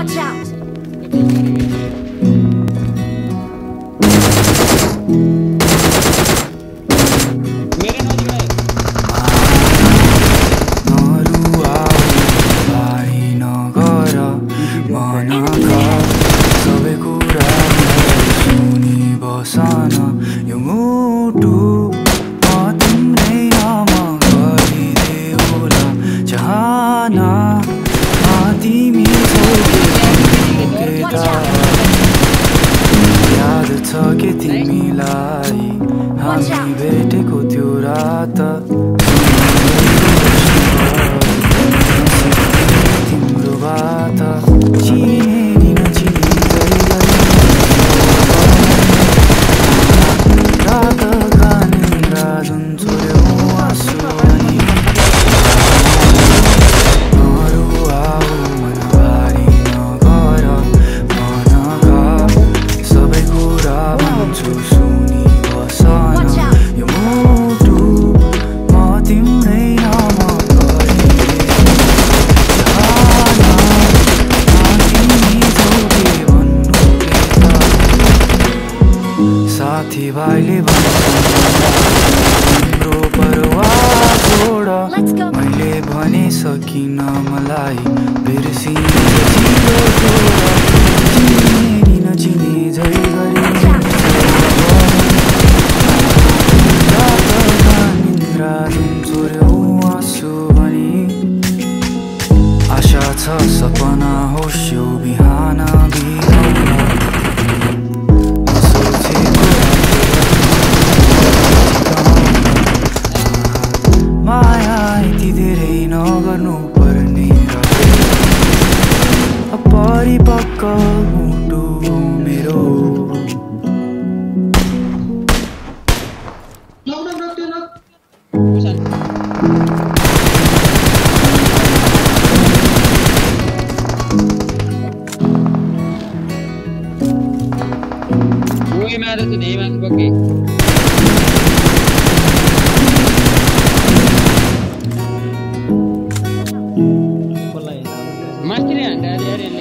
Watch out! याद छ के तिमीलाई हामी भेटेको त्यो रात तिम्रो बात चिने नि नचिन्दै रात कानेन्द्रा जुन छोड्यौ आँसु अनि साथीभाइले तिम्रो परवाह छोड मैले भने सकिन मलाई बिर्सिने चिने नचिने झै गरी निन्द्रा जुन छोड्यौ आँसु भनी आशा छ सपना होस् यो बिहान माया यति धेरै नगर्नु पर्ने परिपक्व मुटु मेरो Mas